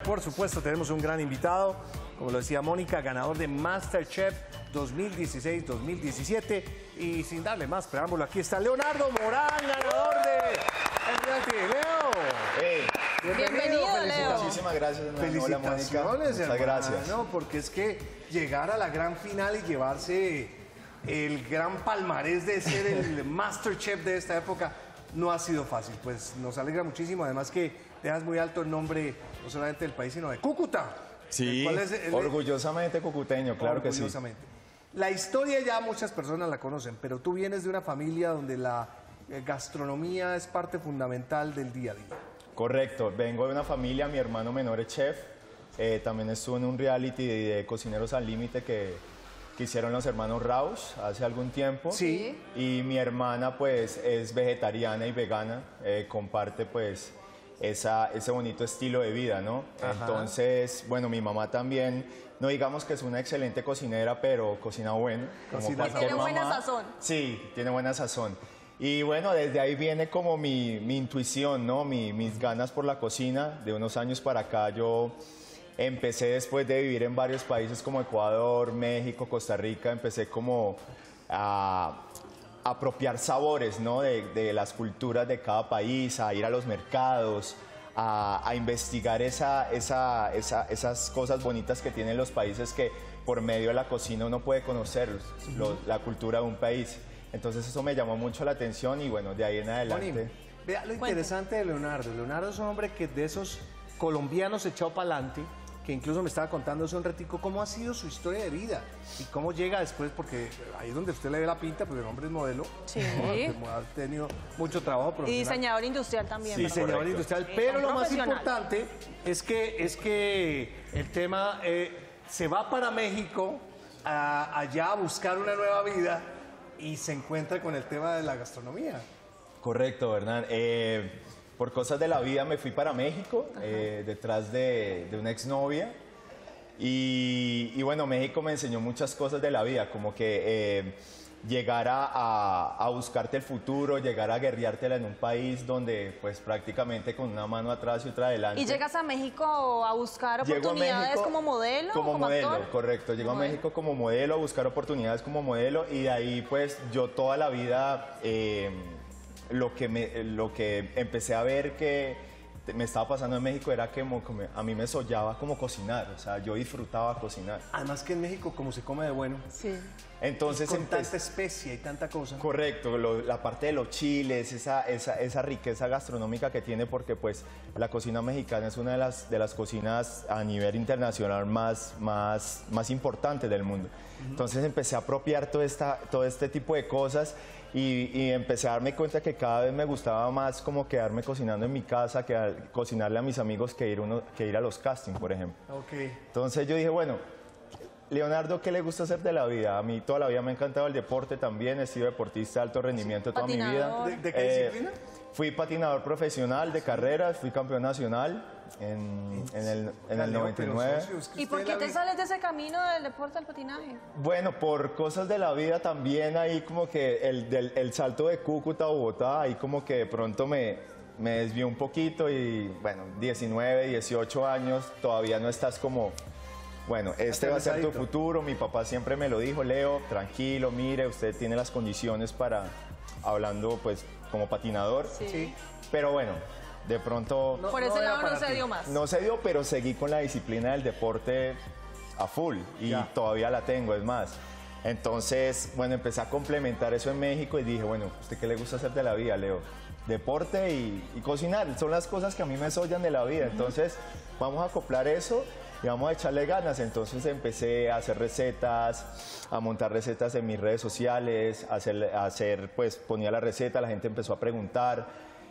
Por supuesto, tenemos un gran invitado, como lo decía Mónica, ganador de MasterChef 2016-2017. Y sin darle más preámbulo, aquí está Leonardo Morán, ganador de el reality. Leo. Hey. Bienvenido, Leo. Muchísimas gracias. Felicitaciones, Hola, Mónica. Muchas gracias. ¿No? Porque es que llegar a la gran final y llevarse el gran palmarés de ser el MasterChef de esta época no ha sido fácil. Pues nos alegra muchísimo, además que dejas muy alto el nombre no solamente del país, sino de Cúcuta. Sí, orgullosamente cucuteño, claro que sí. La historia ya muchas personas la conocen, pero tú vienes de una familia donde la gastronomía es parte fundamental del día a día. Correcto, vengo de una familia, mi hermano menor es chef, también estuvo en un reality de Cocineros al Límite que hicieron los hermanos Rausch hace algún tiempo. Sí. Y mi hermana pues es vegetariana y vegana, comparte pues ese bonito estilo de vida, ¿no? Ajá. Entonces, bueno, mi mamá también, no digamos que es una excelente cocinera, pero cocina bueno. Tiene buena sazón. Sí, tiene buena sazón. Y bueno, desde ahí viene como mi intuición, ¿no? Mis ganas por la cocina. De unos años para acá yo empecé, después de vivir en varios países como Ecuador, México, Costa Rica, empecé como a apropiar sabores, ¿no? de las culturas de cada país, a ir a los mercados, a investigar esas cosas bonitas que tienen los países que por medio de la cocina uno puede conocer la cultura de un país. Entonces eso me llamó mucho la atención y bueno, de ahí en adelante. Vea lo interesante de Leonardo. Leonardo es un hombre que de esos colombianos echado para adelante, que incluso me estaba contando hace un ratico cómo ha sido su historia de vida y cómo llega después, porque ahí es donde usted le ve la pinta, porque el hombre es modelo. Sí. Ha tenido mucho trabajo profesional. Y diseñador industrial también. Sí, diseñador industrial. Sí, pero lo más importante es que el tema se va para México allá a buscar una nueva vida y se encuentra con el tema de la gastronomía. Correcto, Hernán. Por cosas de la vida me fui para México, detrás de una exnovia. Y bueno, México me enseñó muchas cosas de la vida, como que llegar a buscarte el futuro, llegar a guerreártela en un país donde pues prácticamente con una mano atrás y otra adelante. ¿Y llegas a México a buscar oportunidades como modelo? Como modelo, actor? correcto. Llego a México como modelo, a buscar oportunidades como modelo y de ahí pues yo toda la vida lo que empecé a ver que me estaba pasando en México era que a mí me soñaba como cocinar, o sea, yo disfrutaba cocinar. Además que en México como se come de bueno. Sí. Entonces, con tanta especia y tanta cosa. Correcto, la parte de los chiles, esa riqueza gastronómica que tiene, porque pues la cocina mexicana es una de las cocinas a nivel internacional más importantes del mundo. Entonces empecé a apropiar todo este tipo de cosas y empecé a darme cuenta que cada vez me gustaba más como quedarme cocinando en mi casa, que cocinarle a mis amigos que ir a los castings, por ejemplo. Okay. Entonces yo dije, bueno, Leonardo, ¿qué le gusta hacer de la vida? A mí toda la vida me ha encantado el deporte también, he sido deportista de alto rendimiento toda mi vida. ¿De qué disciplina? Fui patinador profesional de carreras, fui campeón nacional en el 99. ¿Y por qué te sales de ese camino del deporte al patinaje? Bueno, por cosas de la vida también, ahí como que el salto de Cúcuta a Bogotá, ahí como que de pronto me desvió un poquito y bueno, 19, 18 años, todavía no estás como... Bueno, este va a ser tu futuro, mi papá siempre me lo dijo, Leo, tranquilo, mire, usted tiene las condiciones para, hablando pues como patinador, Sí. Pero bueno, de pronto... Por ese lado no se dio más. No se dio, pero seguí con la disciplina del deporte a full y todavía la tengo, es más. Entonces, bueno, empecé a complementar eso en México y dije, bueno, ¿usted qué le gusta hacer de la vida, Leo? Deporte y cocinar, son las cosas que a mí me sollan de la vida, entonces vamos a acoplar eso y vamos a echarle ganas. Entonces empecé a hacer recetas, a montar recetas en mis redes sociales, pues ponía la receta, la gente empezó a preguntar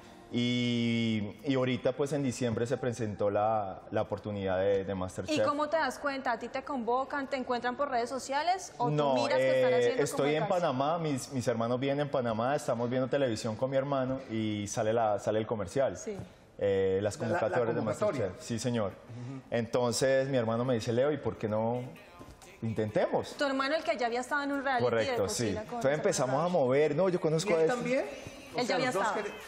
y ahorita pues en diciembre se presentó la oportunidad de MasterChef. ¿Y cómo te das cuenta? ¿A ti te convocan, te encuentran por redes sociales o no, tú miras que están haciendo estoy en Panamá, mis hermanos vienen en Panamá, estamos viendo televisión con mi hermano y sale el comercial. Sí. Las convocatorias de MasterChef. Sí, señor. Entonces mi hermano me dice, Leo, ¿y por qué no intentemos? Tu hermano, el que ya había estado en un reality. Correcto, de sí. cocina. Entonces empezamos a mover. No, yo conozco ¿Y a él también? Él ya había estado.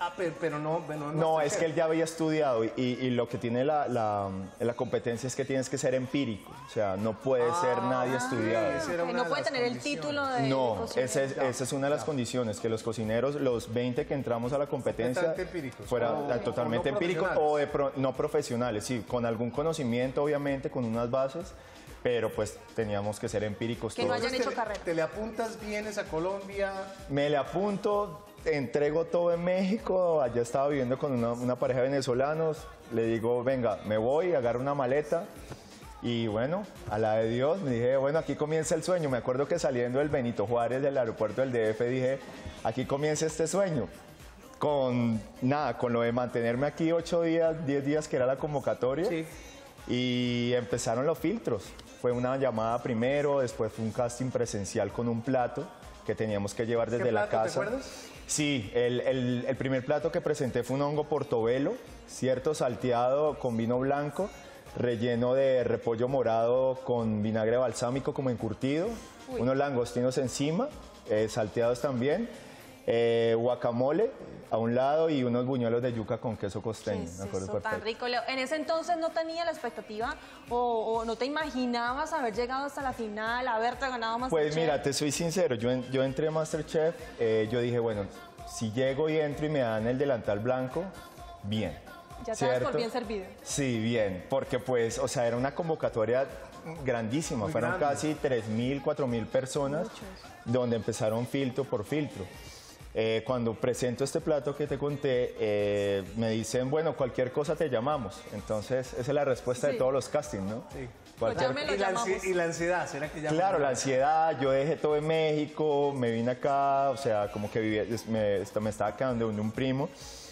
pero no, bueno, No, es que él ya había estudiado y lo que tiene la competencia es que tienes que ser empírico, o sea, no puede ser nadie estudiado. esa era una No de puede las tener el condiciones. título de No, cocinero. esa es una de las condiciones, que los cocineros, los 20 que entramos a la competencia, Totalmente empíricos. fueran totalmente o no empíricos no profesionales, sí, con algún conocimiento, obviamente, con unas bases, pero pues teníamos que ser empíricos Que no todos. hayan hecho carrera. Te le apuntas, vienes a Colombia. Me le apunto, entrego todo en México, allá estaba viviendo con una pareja de venezolanos, le digo, venga, me voy, agarro una maleta y bueno, a la de Dios, me dije, bueno, aquí comienza el sueño. Me acuerdo que saliendo del Benito Juárez del aeropuerto del DF dije, aquí comienza este sueño. Con nada, con lo de mantenerme aquí 8 días, 10 días que era la convocatoria. Sí. Y empezaron los filtros. Fue una llamada primero, después fue un casting presencial con un plato que teníamos que llevar desde la plato, casa. te acuerdas? Sí, el primer plato que presenté fue un hongo portobelo, cierto, salteado con vino blanco, relleno de repollo morado con vinagre balsámico como encurtido, unos langostinos encima, salteados también, guacamole a un lado y unos buñuelos de yuca con queso costeño. Sí, me acuerdo eso tan perfecto. rico, Leo. En ese entonces no tenía la expectativa o no te imaginabas haber llegado hasta la final, haberte ganado Masterchef. Pues mira, te soy sincero, yo entré a Masterchef, yo dije, bueno, si llego y entro y me dan el delantal blanco, bien. Ya te das por ¿cierto? bien servido. Sí, bien, porque pues, o sea, era una convocatoria grandísima, Muy fueron grande. casi 3.000, 4.000 personas, donde empezaron filtro por filtro. Cuando presento este plato que te conté, me dicen, bueno, cualquier cosa te llamamos. Entonces, esa es la respuesta de Sí. todos los castings, ¿no? Sí. Cualquier- Pues ya me lo Y la, llamamos. y la ansiedad, ¿será que ya? Claro, la ansiedad, yo dejé todo en México, me vine acá, o sea, como que me estaba quedando de un primo.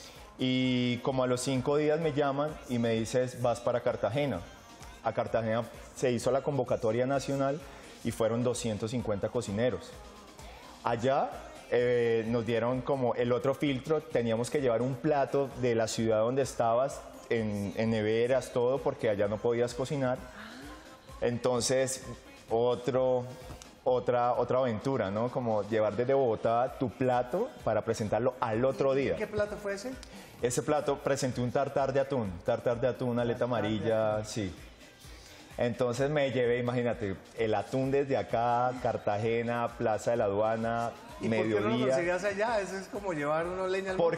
Y como a los 5 días me llaman y me dices, vas para Cartagena. A Cartagena se hizo la convocatoria nacional y fueron 250 cocineros. Allá nos dieron como el otro filtro, teníamos que llevar un plato de la ciudad donde estabas, en neveras, todo, porque allá no podías cocinar. Entonces, otra aventura, ¿no? Como llevar desde Bogotá tu plato para presentarlo al otro día. ¿Qué plato fue ese? Ese plato presenté un tartar de atún, aleta amarilla, sí. Entonces me llevé, imagínate, el atún desde acá, Cartagena, Plaza de la Aduana, ¿Y por qué no lo mediodía. conseguías allá? Eso es como llevar una leña al monte.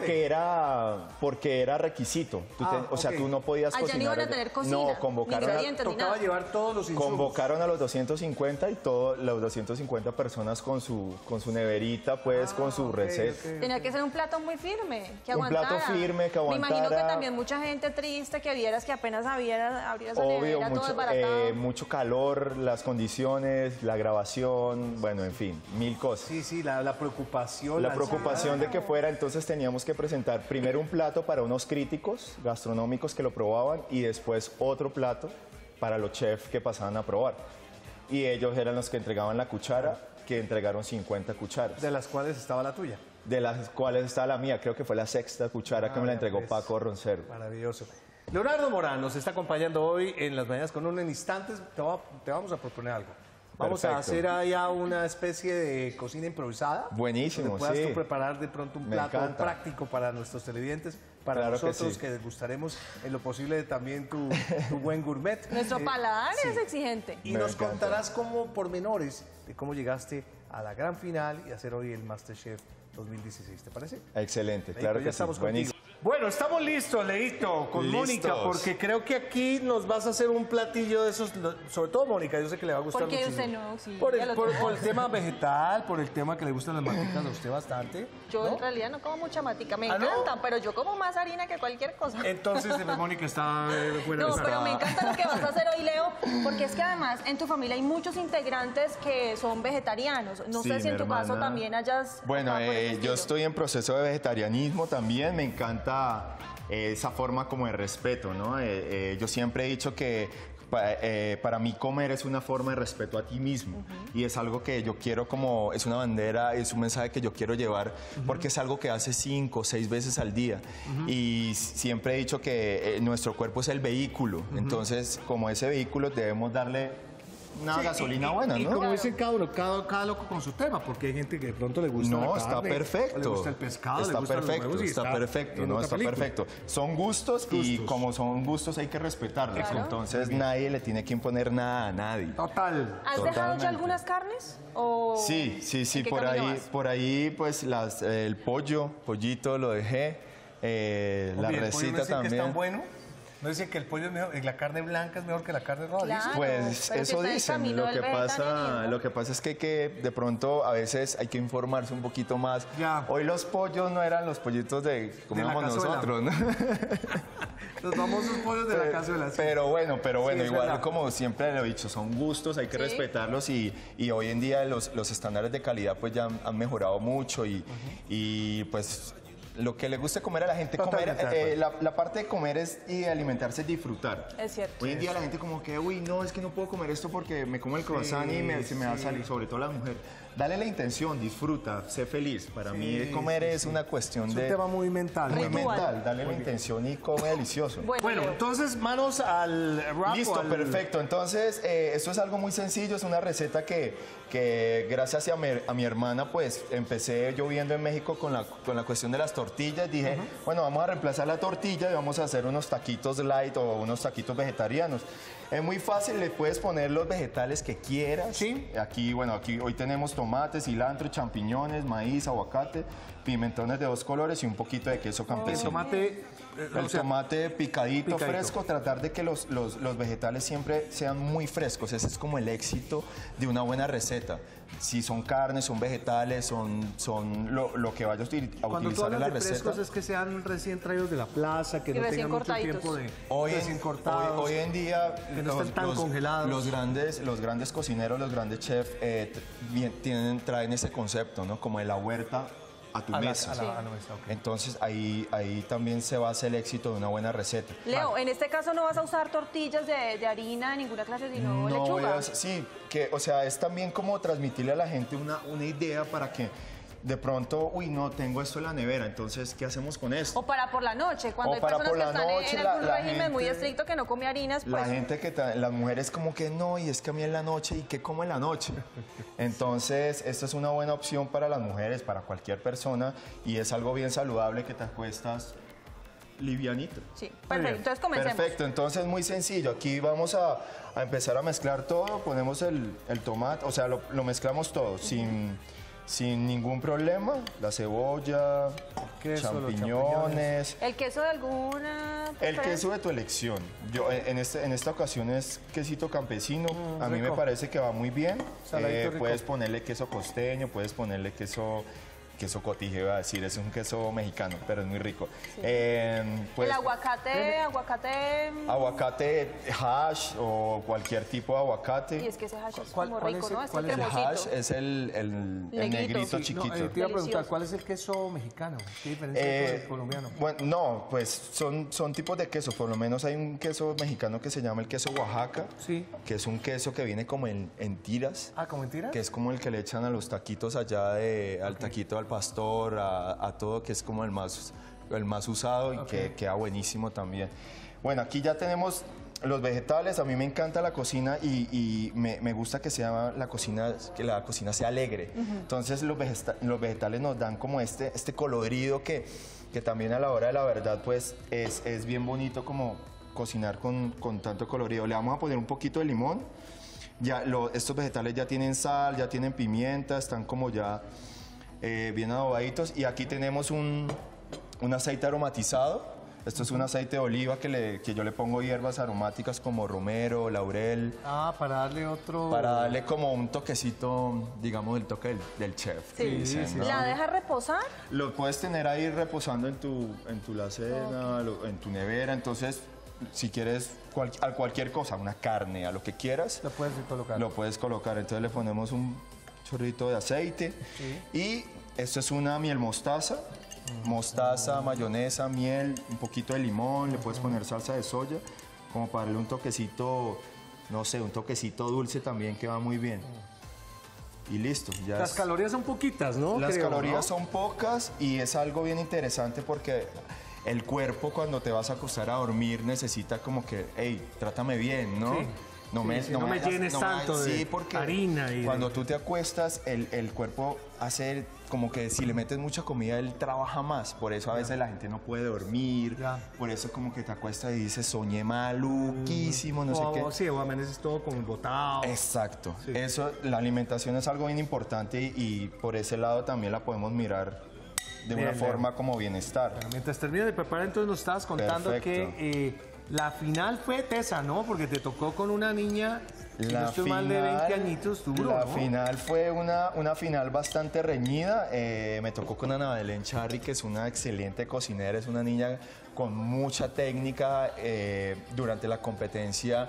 Porque era requisito. O sea, ok. tú no podías Allá cocinar. no iban a tener cocina, No, ni convocaron ingredientes, ni Tocaba nada. llevar todos los insumos. Convocaron a los 250 y los 250 personas con su neverita, pues, con su ok, receta. ok. Tenía que ser un plato muy firme, que Un aguantara. plato firme, que Me imagino que aguantara. también mucha gente triste que vieras que apenas abrieras la Obvio, nevera, todo desbaratado. mucho calor, las condiciones, la grabación, bueno, en fin, mil cosas. Sí, sí, la preocupación. La ansiedad. preocupación de que fuera, entonces teníamos que presentar primero un plato para unos críticos gastronómicos que lo probaban y después otro plato para los chefs que pasaban a probar. Y ellos eran los que entregaban la cuchara, que entregaron 50 cucharas, De las cuales estaba la tuya. de las cuales está la mía, creo que fue la sexta cuchara que me la entregó pues. Paco Roncero. Maravilloso. Leonardo Morán nos está acompañando hoy en Las Mañanas con Uno. En instantes te vamos a proponer algo. Vamos a Perfecto. hacer allá una especie de cocina improvisada. Buenísimo, donde puedas sí. tú preparar de pronto un Me plato encanta. práctico para nuestros televidentes, para Claro que nosotros sí. que degustaremos en lo posible también tu buen gourmet. Nuestro paladar sí. es exigente. Y Me nos encanta. contarás como pormenores de cómo llegaste a la gran final y a hacer hoy el MasterChef 2016. ¿Te parece? Excelente, Leito, claro ya que estamos sí. contigo. Buenísimo. Bueno, estamos listos, Leito, con Listos. Mónica, porque creo que aquí nos vas a hacer un platillo de esos, sobre todo Mónica, yo sé que le va a gustar ¿Por qué muchísimo. usted no? Sí, por, ya el, lo por- tengo. por el tema vegetal, por el tema que le gustan las maticas a usted bastante. Yo ¿no? en realidad no como mucha matica, me ¿Ah, no? encanta, pero yo como más harina que cualquier cosa. Entonces, Mónica está fuera No, de pero me encanta lo que vas a hacer hoy, Leo, porque es que además en tu familia hay muchos integrantes que son vegetarianos. No Sí, sé si en mi tu caso hermana. también hayas... Bueno, optado por ese yo estilo. estoy en proceso de vegetarianismo también, me encanta esa forma como de respeto, ¿no? Yo siempre he dicho que para mí comer es una forma de respeto a ti mismo y es algo que yo quiero como, es una bandera, es un mensaje que yo quiero llevar porque es algo que hace 5 o 6 veces al día y siempre he dicho que nuestro cuerpo es el vehículo, entonces como ese vehículo debemos darle una Sí, gasolina y- buena, y ¿no? como dicen cada loco con su tema, porque hay gente que de pronto le gusta la No, carne, está o perfecto. le gusta el pescado, está le gustan los perfecto, huevos y está perfecto, en no, otra está película. perfecto. Son gustos y Gustos. como son gustos hay que respetarlos. Claro. Entonces nadie le tiene que imponer nada a nadie. Total. ¿Has dejado ya Totalmente. algunas carnes? ¿O Sí, en qué por camino ahí, vas? por ahí pues el pollito lo dejé, la Oye, el pollo me receta dicen que es tan también. bueno. ¿No dicen que el pollo es mejor, la carne blanca es mejor que la carne roja? Claro. ¿Dicen? Pues pero si eso está en dicen, camino del vegetarianismo. lo que pasa es que de pronto a veces hay que informarse un poquito más. Ya. Hoy los pollos no eran los pollitos de comíamos cazuela. nosotros, ¿no? Los famosos pollos de la cazuela. sí. Pero bueno, Sí, es igual verdad. como siempre lo he dicho, son gustos, hay que Sí. respetarlos y hoy en día los estándares de calidad pues ya han mejorado mucho y pues lo que le gusta comer a la gente, Totalmente de acuerdo. la parte de comer y de alimentarse es disfrutar. Es cierto. Hoy en día la gente como que, uy, no, es que no puedo comer esto porque me como el croissant y se me va a salir, sobre todo la mujer. Dale la intención, disfruta, sé feliz. Para mí comer es una cuestión Es de... un tema muy mental. muy Ritual. mental, dale la intención y come delicioso. Bueno, Leo, entonces manos al rap. Listo, o al- perfecto. Entonces, esto es algo muy sencillo, es una receta que gracias a mi hermana, pues empecé yo viviendo en México con la cuestión de las tortillas. Dije, bueno, vamos a reemplazar la tortilla y vamos a hacer unos taquitos light o unos taquitos vegetarianos. Es muy fácil, le puedes poner los vegetales que quieras. Sí. Aquí hoy tenemos tomate, cilantro, champiñones, maíz, aguacate, pimentones de 2 colores y un poquito de queso El campesino. tomate. El tomate picadito, picadito. fresco, tratar de que los vegetales siempre sean muy frescos. Ese es como el éxito de una buena receta. Si son carnes, son vegetales, son lo que vayas a Cuando tú utilizar en la hablas de receta. frescos es que sean recién traídos de la plaza, que Y no recién tengan mucho cortaditos. tiempo de Hoy recién cortados. hoy en día que no estén tan congelados. los grandes cocineros, los grandes chefs traen ese concepto, ¿no? Como de la huerta a tu mesa. a la mesa, ok. Entonces ahí también se basa el éxito de una buena receta. Leo, en este caso no vas a usar tortillas de harina de ninguna clase, sino lechuga. Sí, o sea, es también como transmitirle a la gente una idea para que de pronto, uy, no, tengo esto en la nevera, entonces, ¿qué hacemos con esto? O para por la noche, cuando O hay para personas por que la están noche, en algún la régimen muy gente- estricto que no come harinas, pues La gente las mujeres como que no, y es que a mí en la noche, ¿y qué como en la noche? Entonces, esta es una buena opción para las mujeres, para cualquier persona, y es algo bien saludable que te acuestas livianito. sí, perfecto. Entonces comencemos. Perfecto, entonces muy sencillo. Aquí vamos a empezar a mezclar todo, ponemos el tomate, o sea, lo mezclamos todo sin ningún problema. La cebolla, queso, los champiñones. ¿El queso de alguna El preferencia? queso de tu elección. Yo en esta ocasión es quesito campesino. A mí me rico. parece que va muy bien. Saladito, rico. Puedes ponerle queso costeño, puedes ponerle queso cotije, iba a decir, es un queso mexicano, pero es muy rico. Pues, El aguacate. aguacate hash o cualquier tipo de aguacate. Y es que ese hash es ¿Cuál- como cuál rico, es ¿no? el- Es cuál el es el El cremosito. hash es el Negrito. negrito Sí, chiquito. No, te iba a preguntar, Delicioso. ¿cuál es el queso mexicano? ¿Qué diferencia hay con el colombiano? Bueno, no, pues son tipos de queso. Por lo menos hay un queso mexicano que se llama el queso Oaxaca, Sí. que es un queso que viene como en tiras. Ah, ¿como mentiras? Que es como el que le echan a los taquitos allá, al taquito al pastor, a todo, que es como el más usado y que queda buenísimo también. Bueno, aquí ya tenemos los vegetales. A mí me encanta la cocina y me gusta que la cocina sea alegre. Entonces los vegetales nos dan como este colorido que también a la hora de la verdad pues es bien bonito como cocinar con tanto colorido. Le vamos a poner un poquito de limón. Estos vegetales ya tienen sal, ya tienen pimienta, están como ya bien adobaditos. Y aquí tenemos un aceite aromatizado. Esto es un aceite de oliva que yo le pongo hierbas aromáticas como romero, laurel, Ah, para darle otro... para darle como un toquecito, digamos, el toque del chef. Sí. que dicen, sí, ¿no? ¿La dejas reposar? Lo puedes tener ahí reposando en tu alacena, en tu nevera. Entonces, si quieres a cualquier cosa, una carne, a lo que quieras, Lo puedes colocar. lo puedes colocar. Entonces le ponemos un chorrito de aceite. Y esto es una miel mostaza. Mostaza, mayonesa, miel, un poquito de limón. Le puedes poner salsa de soya, como para darle un toquecito, no sé, un toquecito dulce también que va muy bien. Y listo. Ya Las calorías son poquitas, ¿no? las Creo, calorías ¿no? son pocas y es algo bien interesante porque el cuerpo cuando te vas a acostar a dormir necesita como que, hey, trátame bien, ¿no? Sí. no me llenes tanto de sí, porque harina. Cuando tú te acuestas, el cuerpo hace como que si le metes mucha comida, él trabaja más. Por eso a veces la gente no puede dormir. Por eso como que te acuestas y dices, soñé maluquísimo, no sé qué. Sí, o amaneces todo como embotado. Exacto. Sí. Eso, la alimentación es algo bien importante y por ese lado también la podemos mirar de una forma como bienestar. Mientras termino de preparar, entonces nos estabas contando que la final fue tesa, ¿no? Porque te tocó con una niña, si no estoy mal, de 20 añitos, duro, La ¿no? final fue una final bastante reñida. Me tocó con Ana Belén Charri, que es una excelente cocinera, es una niña con mucha técnica. Durante la competencia,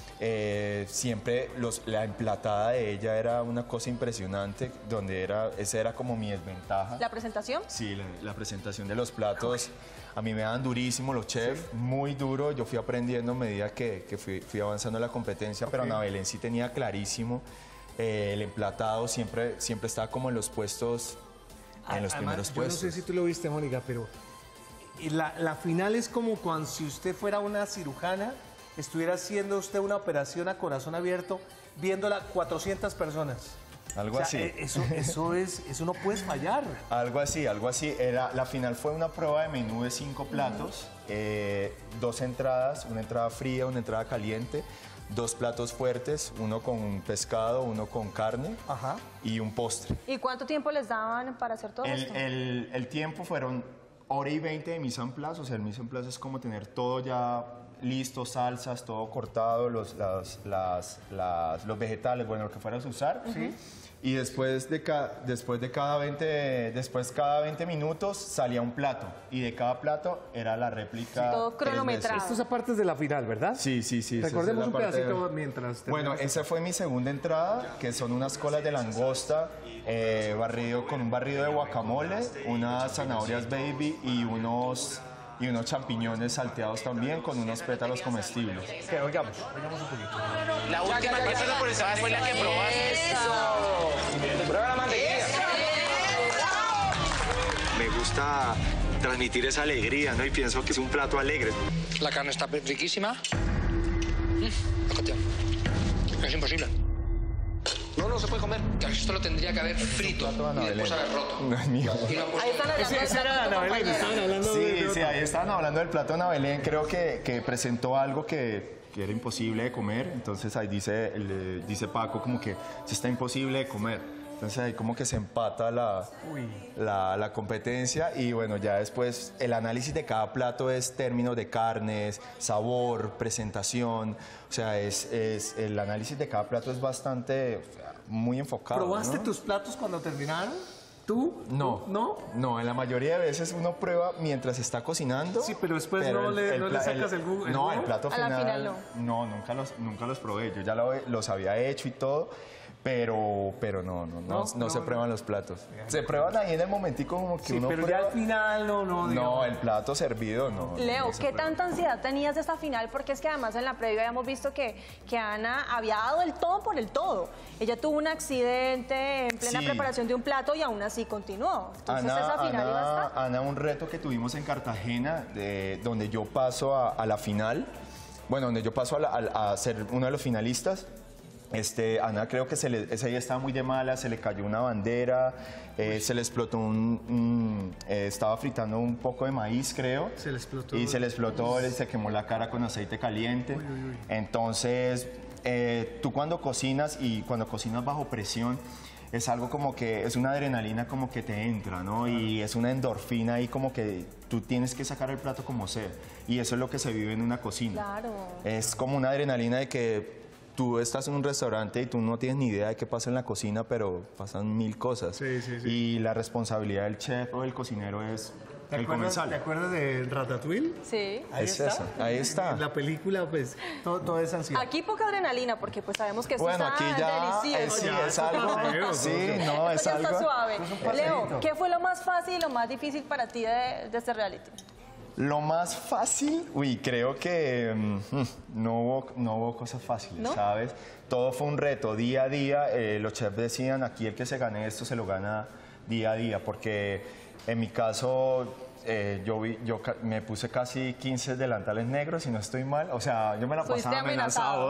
siempre la emplatada de ella era una cosa impresionante, esa era como mi desventaja. ¿La presentación? Sí, la presentación de los platos. A mí me dan durísimo los chefs, muy duro. Yo fui aprendiendo a medida que fui avanzando en la competencia, pero Ana Belén sí tenía clarísimo. El emplatado siempre estaba como en los puestos, en los primeros puestos. Yo no sé si tú lo viste, Mónica, pero la final es como cuando si usted fuera una cirujana, estuviera haciendo usted una operación a corazón abierto, viéndola 400 personas. Algo así. Eso no puedes fallar. Algo así. La final fue una prueba de menú de 5 platos, 2 entradas, una entrada fría, una entrada caliente, 2 platos fuertes, uno con pescado, uno con carne y un postre. ¿Y cuánto tiempo les daban para hacer todo esto? El tiempo fueron 1:20 de mise en place, o sea, el mise en place es como tener todo ya listo, salsas, todo cortado, los vegetales, bueno, lo que fueras a usar. Sí. Y después cada 20 minutos salía un plato. Y de cada plato era la réplica. Todo cronometrado. Esto es aparte de la final, ¿verdad? Sí. Recordemos un pedacito mientras... Bueno, esa fue mi segunda entrada, que son unas colas de langosta, con un barrido de guacamole, unas zanahorias baby y unos champiñones salteados también con unos pétalos comestibles. Que oigamos un poquito. La última persona por esa fue la que probaste. ¡Eso! Prueba la mantequilla. Me gusta transmitir esa alegría, ¿no? Y pienso que es un plato alegre. La carne está riquísima. Es imposible. No se puede comer. Esto lo tendría que haber frito y después haber roto. No es mío. Ahí están Esa era Ana Belén, estaban hablando Sí, ahí estaban hablando del plato de Ana Belén. Creo que presentó algo que era imposible de comer. Entonces ahí dice Paco como que se está imposible de comer. Entonces ahí como que se empata la competencia y bueno, ya después el análisis de cada plato es términos de carnes, sabor, presentación. O sea, el análisis de cada plato es bastante, muy enfocado. ¿Probaste ¿no? tus platos cuando terminaron? ¿Tú? No. ¿No? No, en la mayoría de veces uno prueba mientras está cocinando. Sí, pero después no le sacas el jugo. No, el plato A la final no, nunca los probé. Yo ya los había hecho y todo. Pero no se prueban los platos. Se prueban ahí en el momentico como que uno pero prueba. ya al final No, el plato servido no. Leo, ¿qué tanta ansiedad tenías de esta final? Porque es que además en la previa habíamos visto que Ana había dado el todo por el todo. Ella tuvo un accidente en plena preparación de un plato y aún así continuó. Entonces esa final iba a estar. Ana, un reto que tuvimos en Cartagena, donde yo paso a la final, bueno, donde yo paso a ser uno de los finalistas. Ana creo que ese día estaba muy de mala, se le cayó una bandera, se le explotó estaba fritando un poco de maíz, creo. Se le explotó. Y se le explotó, se quemó la cara con aceite caliente. Entonces, tú cuando cocinas y cuando cocinas bajo presión, es algo como que es una adrenalina como que te entra, ¿no? Y es una endorfina ahí como que tú tienes que sacar el plato como sea. Y eso es lo que se vive en una cocina. Claro. Es como una adrenalina de que tú estás en un restaurante y tú no tienes ni idea de qué pasa en la cocina, pero pasan 1000 cosas. Sí. Y la responsabilidad del chef o del cocinero es el comensal. ¿Te acuerdas de Ratatouille? Sí. Ahí está. En la película, pues, todo es ansiedad. Aquí poca adrenalina, porque pues sabemos que esto Bueno, está aquí ya delicioso. sí, es algo. Sí, no, es Esto ya algo. está suave. Es un paseíto. Leo, ¿qué fue lo más fácil y lo más difícil para ti de este reality? Lo más fácil, creo que no hubo cosas fáciles, ¿No? ¿sabes? Todo fue un reto, día a día. Los chefs decían, aquí el que se gane esto se lo gana día a día, porque en mi caso me puse casi 15 delantales negros, si no estoy mal. O sea, yo me la Fuiste pasaba amenazado.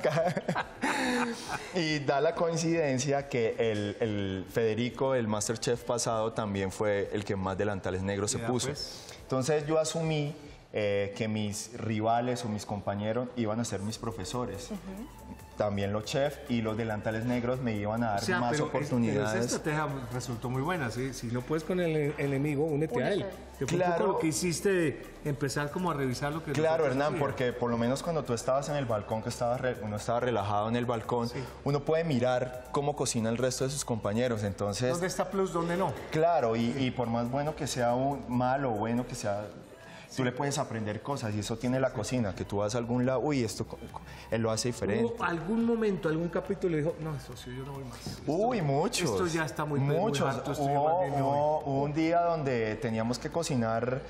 Y da la coincidencia que el Federico, el Masterchef pasado, también fue el que más delantales negros se puso. Pues. Entonces yo asumí que mis rivales o mis compañeros iban a ser mis profesores. También los chefs y los delantales negros me iban a dar más oportunidades. Pero esa estrategia resultó muy buena, ¿sí? Si no puedes con el enemigo, únete a él. Que fue claro. un poco lo que hiciste de empezar como a revisar lo que... Claro, Hernán, porque por lo menos cuando tú estabas en el balcón, que uno estaba relajado en el balcón, sí, uno puede mirar cómo cocina el resto de sus compañeros, entonces... ¿Dónde está plus, dónde no? Claro, y por más bueno que sea, malo o bueno que sea... Tú le puedes aprender cosas y eso tiene la cocina, que tú vas a algún lado, uy, esto él lo hace diferente. ¿Hubo algún momento, algún capítulo dijo, no, socio, yo no voy más? Muchos. Esto ya está muy muchos. Muy harto, Hubo un día donde teníamos que cocinar,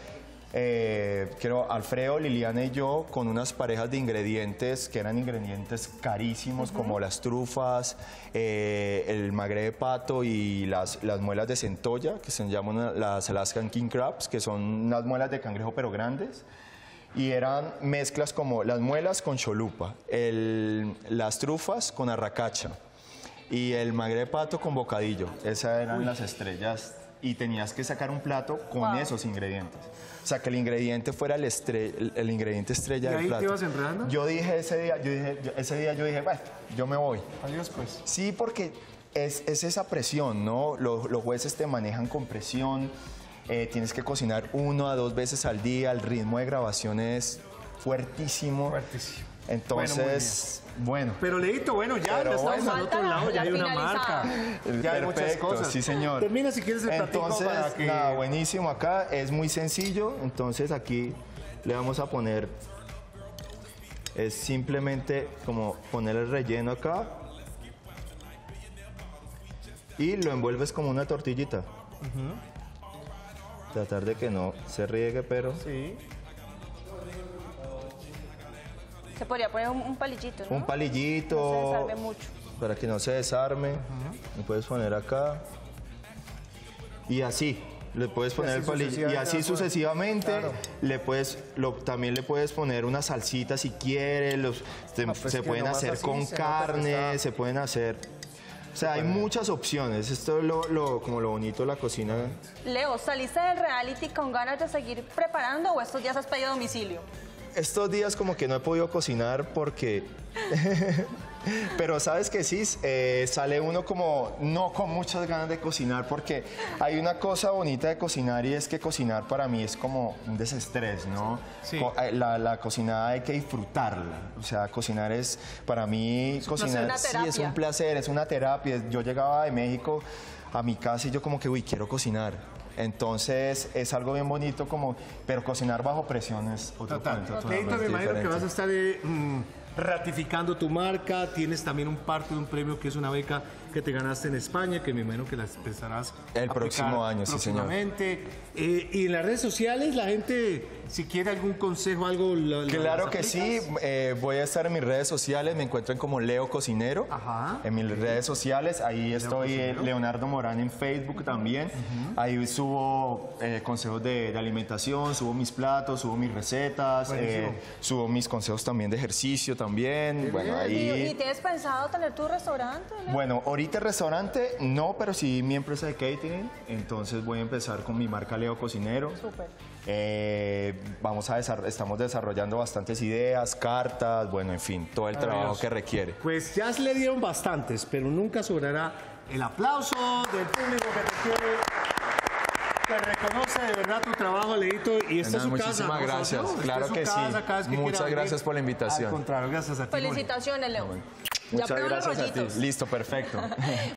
creo, Alfredo, Liliana y yo, con unas parejas de ingredientes que eran ingredientes carísimos, como las trufas, el magre de pato y las muelas de centolla, que se llaman las Alaskan King Crabs, que son unas muelas de cangrejo pero grandes. Y eran mezclas como las muelas con cholupa, las trufas con arracacha y el magre de pato con bocadillo. Esas eran las estrellas y tenías que sacar un plato con esos ingredientes. O sea, que el ingrediente fuera el ingrediente estrella del plato. ¿Y ahí te ibas enredando? Yo dije ese día, bueno, yo me voy. Adiós, pues. Sí, porque es esa presión, ¿no? Los jueces te manejan con presión. Tienes que cocinar 1 a 2 veces al día, el ritmo de grabación es fuertísimo. Fuertísimo. Entonces, bueno. Pero Leito, bueno, ya estamos al otro lado, ya hay una marca. Ya hay muchas cosas. Sí, señor. Termina si quieres el platico. Entonces, para que... nada, buenísimo acá, es muy sencillo, entonces aquí le vamos a poner, es simplemente como poner el relleno acá y lo envuelves como una tortillita. Tratar de que no se riegue, pero... Sí. Se podría poner un palillito, ¿no? Un palillito. No se desarme mucho. Para que no se desarme. Lo puedes poner acá. Y así. Le puedes poner el palillo. Y así sucesivamente. Claro. También le puedes poner una salsita si quieres. Se pueden hacer así, con carne, se pueden hacer... O sea, hay muchas opciones. Esto es como lo bonito de la cocina. Leo, ¿saliste del reality con ganas de seguir preparando o estos días has pedido domicilio? Estos días como que no he podido cocinar porque... Pero sabes que sí, sale uno como no con muchas ganas de cocinar porque hay una cosa bonita de cocinar y es que cocinar para mí es como un desestrés, ¿no? Sí. La cocinada hay que disfrutarla, o sea, cocinar es, para mí, cocinar sí es un placer, es una terapia. Yo llegaba de México a mi casa y yo como que, uy, quiero cocinar. Entonces es algo bien bonito, pero cocinar bajo presión es otro cuento. Leito, me imagino que vas a estar ratificando tu marca, tienes también un parte de un premio que es una beca que te ganaste en España, que me imagino que la empezarás el próximo año, sí señor. Y en las redes sociales, la gente, si quiere algún consejo, algo... Claro que sí, voy a estar en mis redes sociales, me encuentran como Leo Cocinero. Ajá. En mis redes sociales, ahí estoy, Leonardo Morán en Facebook también. Ahí subo consejos de alimentación, subo mis platos, subo mis recetas, subo mis consejos también de ejercicio también. Bueno, ahí... ¿Y tienes pensado tener tu restaurante, Leo? Bueno, ahorita el restaurante no, pero sí mi empresa de catering, entonces voy a empezar con mi marca Leo Cocinero. Súper. Estamos desarrollando bastantes ideas, cartas, bueno, en fin, todo el trabajo que requiere. Pues ya se le dieron bastantes, pero nunca sobrará el aplauso del público que te quiere, que reconoce de verdad tu trabajo, Leito, y esta es su casa. Muchísimas gracias, claro que sí. Muchas gracias por la invitación. Al contrario, gracias a ti. Felicitaciones, Leo. Muchas gracias a ti. Listo, perfecto.